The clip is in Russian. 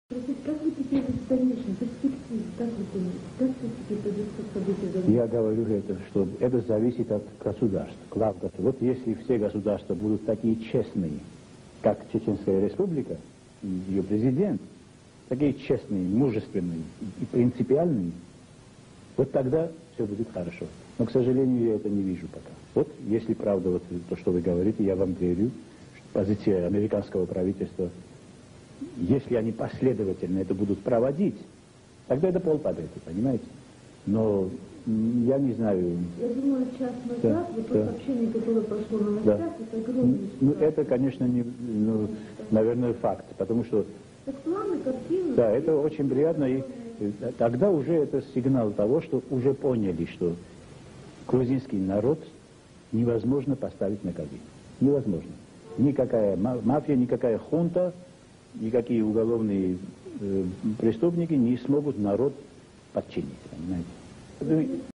Как вы теперь в дальнейшем, в перспективе, как вы думаете, как все-таки поведутся события? Я говорю что это зависит от государств, глав государств. Вот если все государства будут такие честные, как Чеченская Республика и ее президент, такие честные, мужественные и принципиальные, вот тогда все будет хорошо. Но, к сожалению, я это не вижу пока. Вот если правда вот то, что вы говорите, я вам верю, что позиция американского правительства, если они последовательно это будут проводить, тогда это полпобеды, понимаете? Но я не знаю. Я думаю, час назад, вот то сообщение, которое прошло на новостях, это огромный. Ну, это, конечно, не, наверное, факт, потому что... Так планы, картины. Да, это очень приятно, и тогда уже это сигнал того, что уже поняли, что грузинский народ невозможно поставить на колени. Невозможно. Никакая мафия, никакая хунта, никакие уголовные преступники не смогут народ подчинить, понимаете?